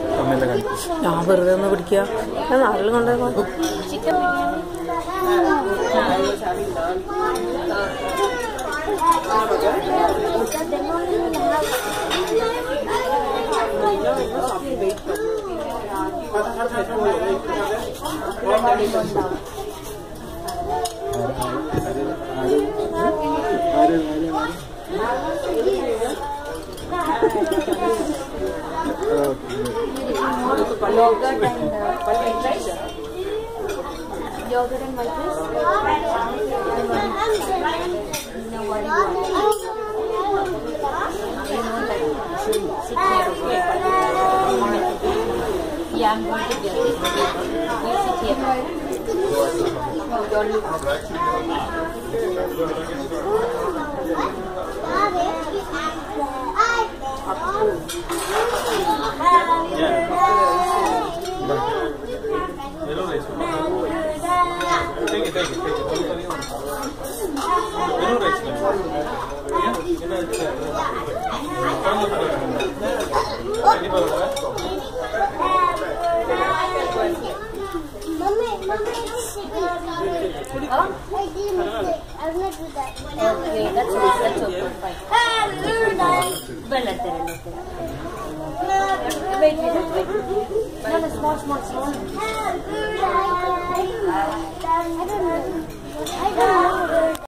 ഞാൻ വെറുതെ ഒന്ന് പിടിക്കുക. ഞാൻ നാട്ടിൽ കൊണ്ടുപോയി chicken yogurt and white rice. Yeah, I'm going to get it. You sit here. Okay, that's okay. Fine. Well, wait. No, small. I don't know.